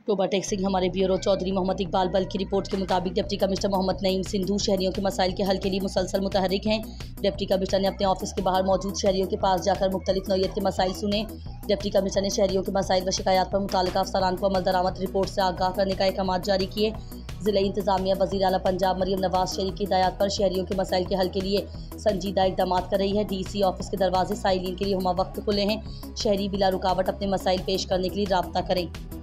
प्रोबाटेक सिंह हमारे ब्यूरो चौधरी मोहम्मद इकबाल बल की रिपोर्ट के मुताबिक डिप्टी कमिश्नर मोहम्मद नईम सिंधु शहरियों के मसाइल के हल के लिए मुसलसल मुतहरिक हैं। डिप्टी कमिश्नर ने अपने ऑफिस के बाहर मौजूद शहरियों के पास जाकर मुख्तलिफ नौइयत के मसाइल सुने। डिप्टी कमिश्नर ने शहरियों के मसाइल व शिकायत पर मुताल्लिका अफसरान को अमल दरामद रिपोर्ट से आगाह करने का अहकाम जारी किए। ज़िला इंतज़ामिया वज़ीर आला पंजाब मरियम नवाज शरीफ की हिदायत पर शहरियों के मसाइल के हल के लिए संजीदा इक़दाम कर रही है। DC ऑफिस के दरवाजे साइलिन के लिए हुमा वक्त खुले हैं। शहरी बिला रुकावट अपने मसाइल पेश करने के लिए राब्ता करें।